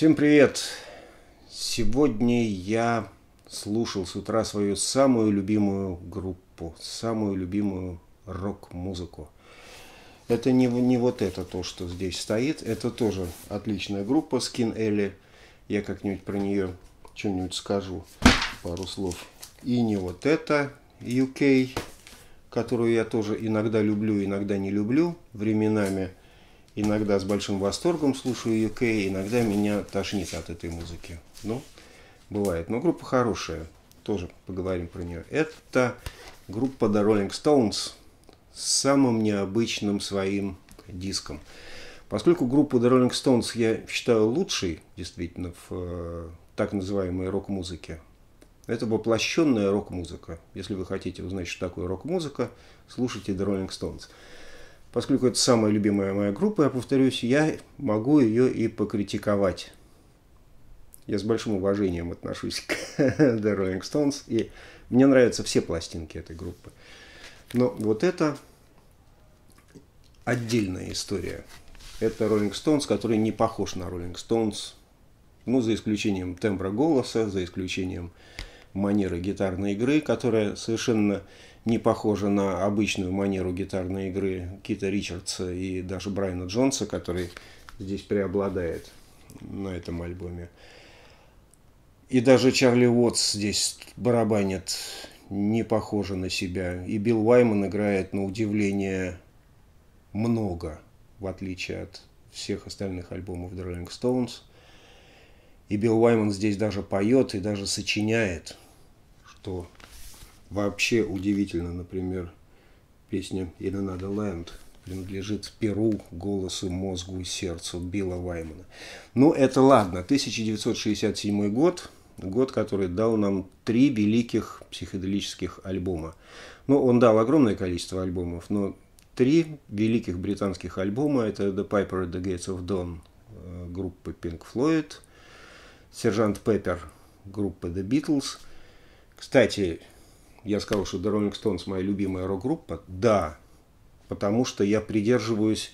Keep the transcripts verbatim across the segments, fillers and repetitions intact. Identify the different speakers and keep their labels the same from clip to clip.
Speaker 1: Всем привет! Сегодня я слушал с утра свою самую любимую группу, самую любимую рок-музыку. Это не, не вот это то, что здесь стоит, это тоже отличная группа Skin Alley. Я как-нибудь про нее что-нибудь скажу, пару слов. И не вот это ю кей, которую я тоже иногда люблю, иногда не люблю временами. Иногда с большим восторгом слушаю ю кей, иногда меня тошнит от этой музыки. Ну, бывает. Но группа хорошая, тоже поговорим про нее. Это группа The Rolling Stones с самым необычным своим диском. Поскольку группу The Rolling Stones я считаю лучшей, действительно, в э, так называемой рок-музыке, это воплощенная рок-музыка. Если вы хотите узнать, что такое рок-музыка, слушайте The Rolling Stones. Поскольку это самая любимая моя группа, я повторюсь, я могу ее и покритиковать. Я с большим уважением отношусь к The Rolling Stones, и мне нравятся все пластинки этой группы. Но вот это отдельная история. Это Rolling Stones, который не похож на Rolling Stones, ну, за исключением тембра голоса, за исключением манеры гитарной игры, которая совершенно не похожа на обычную манеру гитарной игры Кита Ричардса и даже Брайана Джонса, который здесь преобладает на этом альбоме. И даже Чарли Уотс здесь барабанит не похоже на себя. И Билл Вайман играет, на удивление, много, в отличие от всех остальных альбомов The Rolling Stones. И Билл Вайман здесь даже поет и даже сочиняет, что вообще удивительно. Например, песня In Another Land принадлежит перу, голосу, мозгу и сердцу Билла Ваймана. Ну, это ладно. тысяча девятьсот шестьдесят седьмой год, год, который дал нам три великих психоделических альбома. Ну, он дал огромное количество альбомов, но три великих британских альбома — это The Piper at the Gates of Dawn группы Pink Floyd, Сержант Пеппер группы The Beatles. Кстати, я сказал, что The Rolling Stones моя любимая рок-группа. Да, потому что я придерживаюсь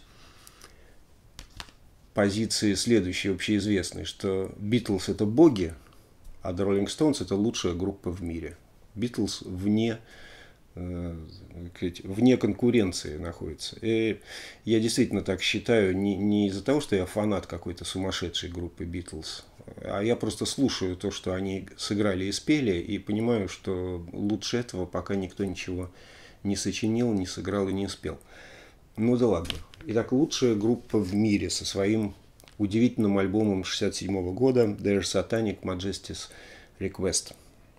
Speaker 1: позиции следующей, общеизвестной, что Beatles — это боги, а The Rolling Stones — это лучшая группа в мире. Beatles вне, э, вне конкуренции находится. И я действительно так считаю, не, не из-за того, что я фанат какой-то сумасшедшей группы Beatles, а я просто слушаю то, что они сыграли и спели, и понимаю, что лучше этого пока никто ничего не сочинил, не сыграл и не спел. Ну да ладно. Итак, лучшая группа в мире со своим удивительным альбомом шестьдесят седьмого года Their Satanic Majesty's Request.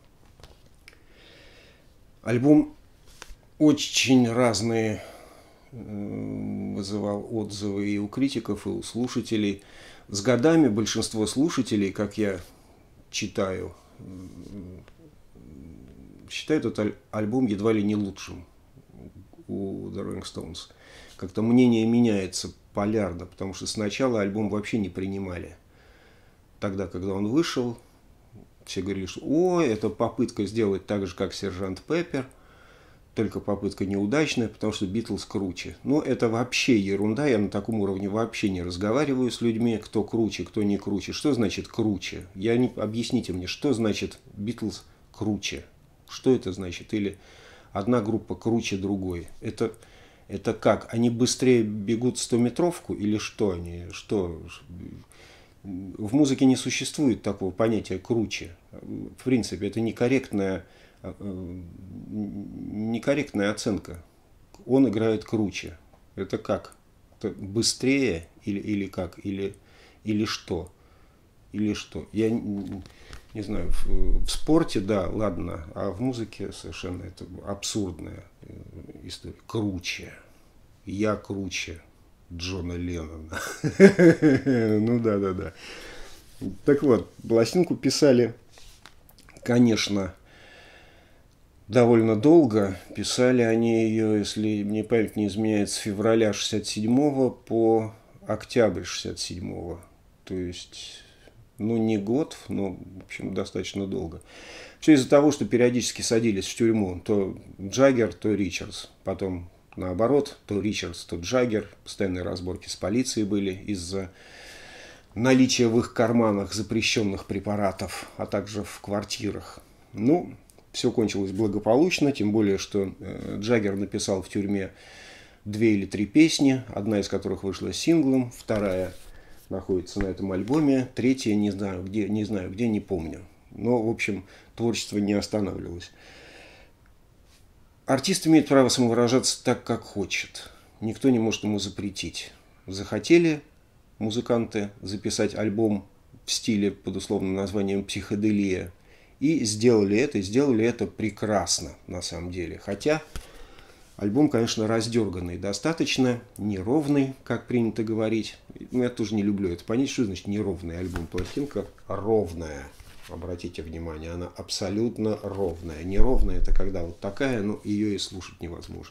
Speaker 1: Альбом очень разные вызывал отзывы и у критиков, и у слушателей. С годами большинство слушателей, как я читаю, считают этот альбом едва ли не лучшим у The Rolling Stones. Как-то мнение меняется полярно, потому что сначала альбом вообще не принимали. Тогда, когда он вышел, все говорили, что «О, это попытка сделать так же, как Сержант Пеппер», только попытка неудачная, потому что Битлз круче. Но это вообще ерунда, я на таком уровне вообще не разговариваю с людьми, кто круче, кто не круче. Что значит круче? Я не... Объясните мне, что значит Битлз круче? Что это значит? Или одна группа круче другой? Это, это как? Они быстрее бегут стометровку или что они? Что? В музыке не существует такого понятия круче. В принципе, это некорректная некорректная оценка. Он играет круче. Это как? Это быстрее или, или как? Или, или что? Или что? Я не, не знаю. В, в спорте, да, ладно. А в музыке совершенно это абсурдная история. Круче. Я круче Джона Леннона. Ну да, да, да. Так вот, пластинку писали, конечно, довольно долго. Писали они ее, если мне память не изменяет, с февраля шестьдесят седьмого по октябрь шестьдесят седьмого. То есть, ну, не год, но, в общем, достаточно долго. Все из-за того, что периодически садились в тюрьму. То Джаггер, то Ричардс. Потом наоборот, то Ричардс, то Джаггер. Постоянные разборки с полицией были из-за наличие в их карманах запрещенных препаратов, а также в квартирах. Ну, все кончилось благополучно, тем более, что Джаггер написал в тюрьме две или три песни, одна из которых вышла синглом, вторая находится на этом альбоме, третья не знаю где, не знаю где, не помню. Но, в общем, творчество не останавливалось. Артист имеет право самовыражаться так, как хочет. Никто не может ему запретить. Захотели музыканты записать альбом в стиле под условным названием «Психоделия», и сделали это, и сделали это прекрасно на самом деле. Хотя альбом, конечно, раздерганный достаточно, неровный, как принято говорить. Ну, я тоже не люблю это понять, что значит неровный альбом. Пластинка ровная, обратите внимание, она абсолютно ровная. Неровная – это когда вот такая, но ее и слушать невозможно.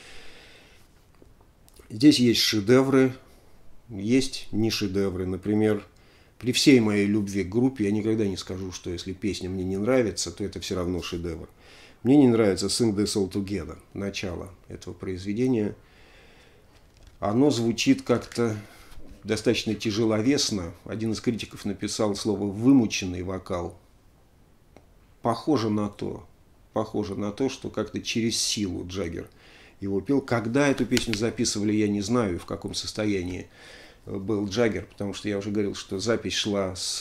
Speaker 1: Здесь есть шедевры, есть не шедевры. Например, при всей моей любви к группе я никогда не скажу, что если песня мне не нравится, то это все равно шедевр. Мне не нравится Sing This All Together, начало этого произведения. Оно звучит как-то достаточно тяжеловесно. Один из критиков написал слово «вымученный вокал». Похоже на то, похоже на то, что как-то через силу Джаггер его пел. Когда эту песню записывали, я не знаю, в каком состоянии был Джаггер, потому что я уже говорил, что запись шла с,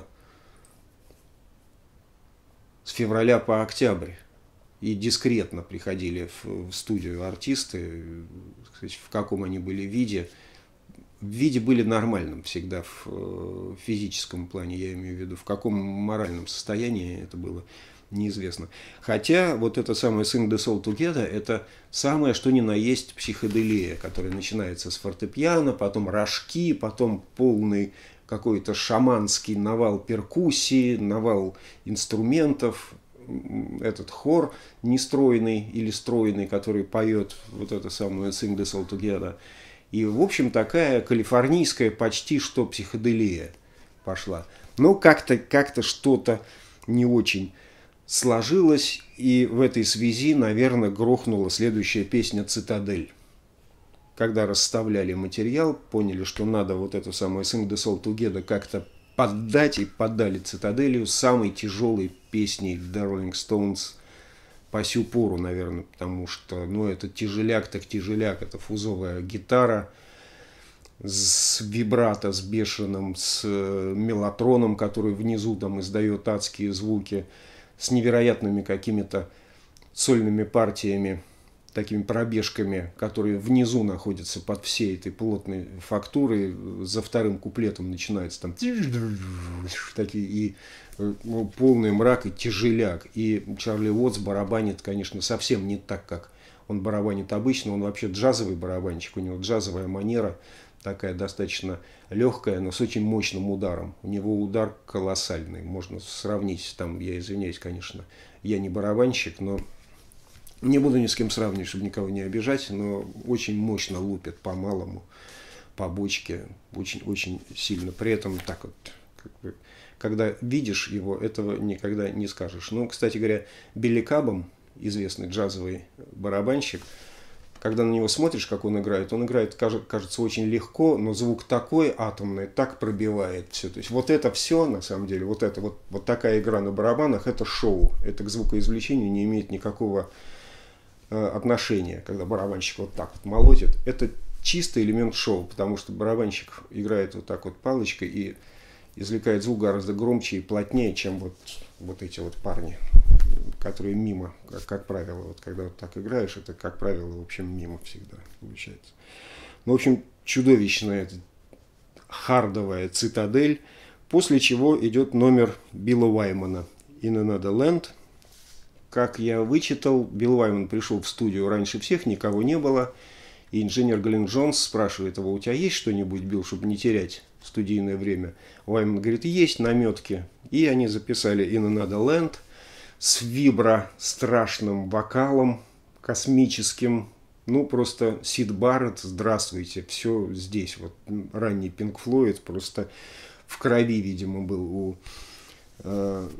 Speaker 1: с февраля по октябрь. И дискретно приходили в, в студию артисты, в каком они были виде. В виде были нормальным всегда, в физическом плане, я имею в виду. В каком моральном состоянии это было, неизвестно. Хотя вот это самое «Sing This All Together» – это самое, что ни на есть психоделия, которая начинается с фортепиано, потом рожки, потом полный какой-то шаманский навал перкуссии, навал инструментов, этот хор нестройный или стройный, который поет вот это самое «Sing This All Together». И, в общем, такая калифорнийская почти что психоделия пошла. Но как-то как-то что-то не очень сложилось, и в этой связи, наверное, грохнула следующая песня «Цитадель». Когда расставляли материал, поняли, что надо вот эту самую «Sing This All Together» как-то поддать, и поддали «Цитаделью» самой тяжелой песней The Rolling Stones по сю пору, наверное, потому что, ну, это тяжеляк, так тяжеляк, это фузовая гитара с вибрато, с бешеным, с мелатроном, который внизу там издает адские звуки, с невероятными какими-то сольными партиями, такими пробежками, которые внизу находятся под всей этой плотной фактурой. За вторым куплетом начинается там такие и ну, полный мрак и тяжеляк. И Чарли Уотс барабанит, конечно, совсем не так, как он барабанит обычно. Он вообще джазовый барабанщик, у него джазовая манера, такая достаточно легкая, но с очень мощным ударом. У него удар колоссальный, можно сравнить, там, я извиняюсь, конечно, я не барабанщик, но не буду ни с кем сравнивать, чтобы никого не обижать, но очень мощно лупит по малому, по бочке, очень-очень сильно. При этом так вот, как бы, когда видишь его, этого никогда не скажешь. Ну, кстати говоря, Билли Кабом, известный джазовый барабанщик, когда на него смотришь, как он играет, он играет, кажется, очень легко, но звук такой атомный, так пробивает все. То есть вот это все, на самом деле, вот, это, вот, вот такая игра на барабанах, это шоу. Это к звукоизвлечению не имеет никакого э, отношения, когда барабанщик вот так вот молотит. Это чистый элемент шоу, потому что барабанщик играет вот так вот палочкой и извлекает звук гораздо громче и плотнее, чем вот, вот эти вот парни, которые мимо, как, как правило, вот когда вот так играешь, это, как правило, в общем, мимо всегда получается. Ну, в общем, чудовищная хардовая цитадель, после чего идет номер Билла Уаймана «In Another Land». Как я вычитал, Билл Уайман пришел в студию раньше всех, никого не было, и инженер Глен Джонс спрашивает его: у тебя есть что-нибудь, Билл, чтобы не терять студийное время? Уайман говорит: есть наметки. И они записали «In Another Land» с вибро страшным вокалом, космическим. Ну, просто Сид Барретт, здравствуйте, все здесь. Вот ранний Пинк Флойд просто в крови, видимо, был у э,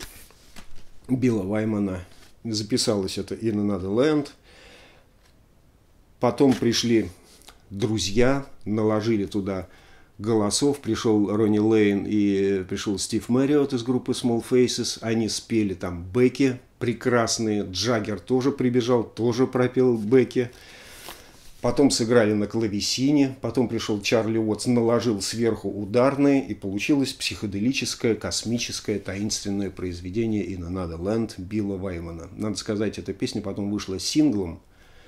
Speaker 1: Билла Уаймана. Записалось это «In Another Land». Потом пришли друзья, наложили туда голосов. Пришел Ронни Лейн и пришел Стив Мэриот из группы Small Faces. Они спели там бэки прекрасные. Джаггер тоже прибежал, тоже пропел бэки. Потом сыграли на клавесине. Потом пришел Чарли Уотс, наложил сверху ударные. И получилось психоделическое, космическое, таинственное произведение In Another Land Билла Ваймана. Надо сказать, эта песня потом вышла синглом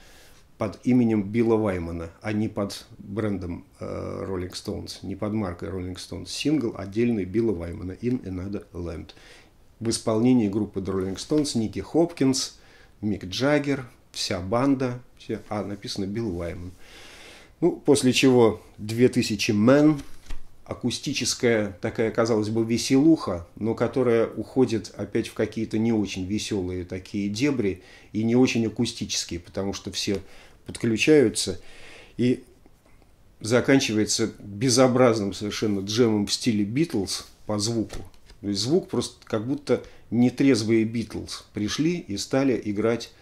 Speaker 1: под именем Билла Ваймана, а не под брендом э, Rolling Stones, не под маркой Rolling Stones. Сингл отдельный Билла Ваймана In Another Land. В исполнении группы Rolling Stones Ники Хопкинс, Мик Джаггер, вся банда, все, а написано Билл Вайман. Ну, после чего две тысячи Men, акустическая такая, казалось бы, веселуха, но которая уходит опять в какие-то не очень веселые такие дебри и не очень акустические, потому что все подключаются и заканчивается безобразным совершенно джемом в стиле Битлз по звуку. То есть звук просто как будто нетрезвые Битлз пришли и стали играть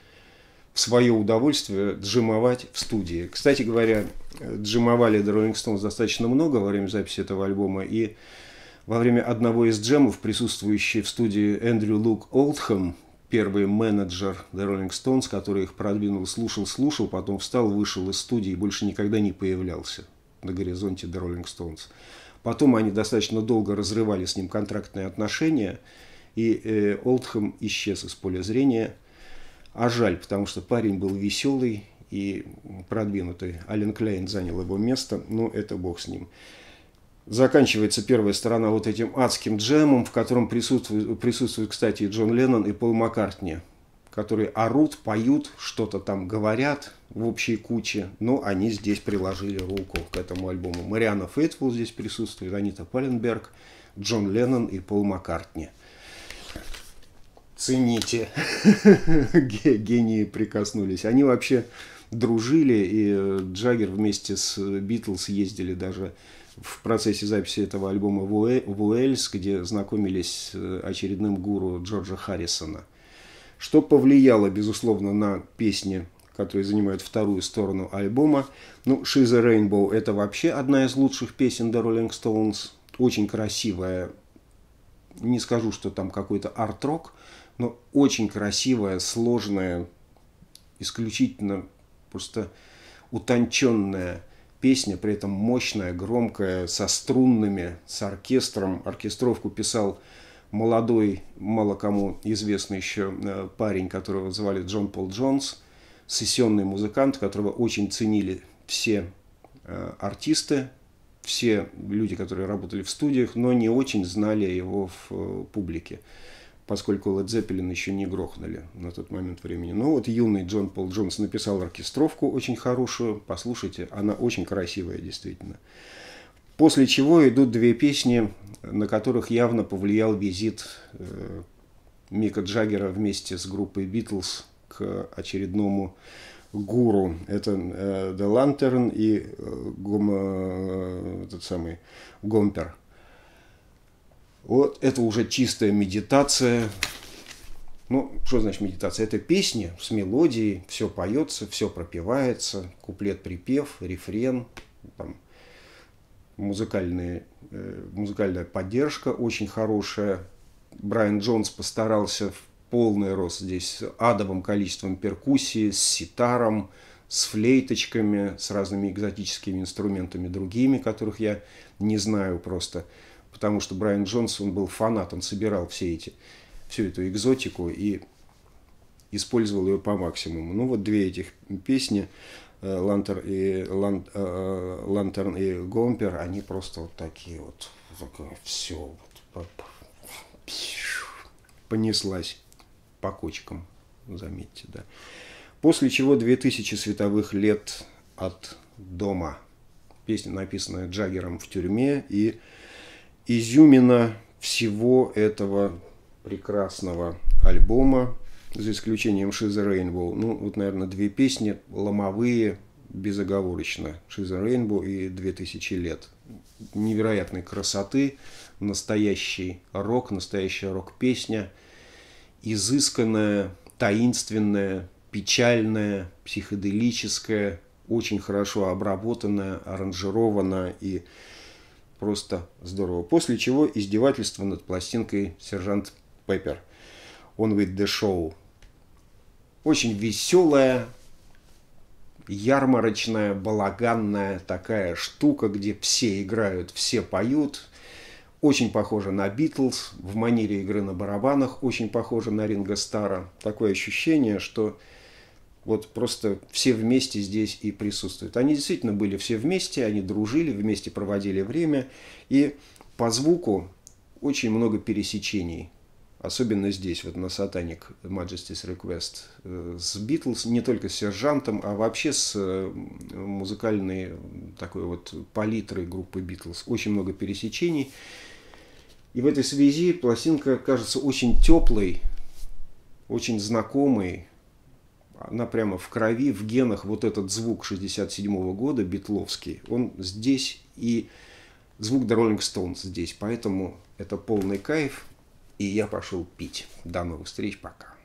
Speaker 1: в свое удовольствие, джимовать в студии. Кстати говоря, джимовали The Rolling Stones достаточно много во время записи этого альбома, и во время одного из джемов, присутствующий в студии Эндрю Лук Олдхэм, первый менеджер The Rolling Stones, который их продвинул, слушал, слушал, потом встал, вышел из студии и больше никогда не появлялся на горизонте The Rolling Stones. Потом они достаточно долго разрывали с ним контрактные отношения, и э, Олдхэм исчез из поля зрения. А жаль, потому что парень был веселый и продвинутый. Ален Клейн занял его место, но это бог с ним. Заканчивается первая сторона вот этим адским джемом, в котором присутствуют, присутствуют, кстати, и Джон Леннон, и Пол Маккартни, которые орут, поют, что-то там говорят в общей куче, но они здесь приложили руку к этому альбому. Марианна Фейтфул здесь присутствует, Анита Палленберг, Джон Леннон и Пол Маккартни. Цените. Гении прикоснулись. Они вообще дружили, и Джаггер вместе с Битлз ездили даже в процессе записи этого альбома в Уэльс, где знакомились с очередным гуру Джорджа Харрисона. Что повлияло, безусловно, на песни, которые занимают вторую сторону альбома. Ну, She's a Rainbow – это вообще одна из лучших песен The Rolling Stones. Очень красивая. Не скажу, что там какой-то арт-рок, но очень красивая, сложная, исключительно просто утонченная песня, при этом мощная, громкая, со струнными, с оркестром. Оркестровку писал молодой, мало кому известный еще парень, которого звали Джон Пол Джонс, сессионный музыкант, которого очень ценили все артисты, все люди, которые работали в студиях, но не очень знали его в публике, поскольку Led Zeppelin еще не грохнули на тот момент времени. Но вот юный Джон Пол Джонс написал оркестровку очень хорошую. Послушайте, она очень красивая, действительно. После чего идут две песни, на которых явно повлиял визит э, Мика Джаггера вместе с группой Битлз к очередному гуру. Это э, The Lantern и э, гом, э, этот самый Гомпер. Вот это уже чистая медитация. Ну, что значит медитация? Это песни с мелодией, все поется, все пропевается, куплет-припев, рефрен, там, музыкальные, э, музыкальная поддержка очень хорошая. Брайан Джонс постарался в полный рост здесь с адовым количеством перкуссии, с ситаром, с флейточками, с разными экзотическими инструментами другими, которых я не знаю просто. Потому что Брайан Джонс, он был фанат, он собирал все эти, всю эту экзотику и использовал ее по максимуму. Ну вот две этих песни, Лантер и, Лан, Лантерн и Гомпер, они просто вот такие вот, такое все вот, понеслась по кочкам, заметьте, да. После чего две тысячи световых лет от дома. Песня, написанная Джаггером в тюрьме, и изюмина всего этого прекрасного альбома, за исключением She's a Rainbow. Ну, вот, наверное, две песни ломовые, безоговорочно. She's a Rainbow и две тысячи лет. Невероятной красоты, настоящий рок, настоящая рок-песня, изысканная, таинственная, печальная, психоделическая, очень хорошо обработанная, аранжированная и просто здорово. После чего издевательство над пластинкой «Сержант Пеппер». On with the Show. Очень веселая, ярмарочная, балаганная такая штука, где все играют, все поют. Очень похоже на Битлз в манере игры на барабанах, очень похоже на Ринго Старра. Такое ощущение, что вот просто все вместе здесь и присутствуют. Они действительно были все вместе, они дружили, вместе проводили время. И по звуку очень много пересечений. Особенно здесь, вот на Satanic Majesty's Request, с Битлз, не только с Сержантом, а вообще с музыкальной такой вот палитрой группы Битлз. Очень много пересечений. И в этой связи пластинка кажется очень теплой, очень знакомой. Она прямо в крови, в генах. Вот этот звук шестьдесят седьмого года, битловский, он здесь, и звук The Rolling Stones здесь. Поэтому это полный кайф. И я пошел пить. До новых встреч, пока.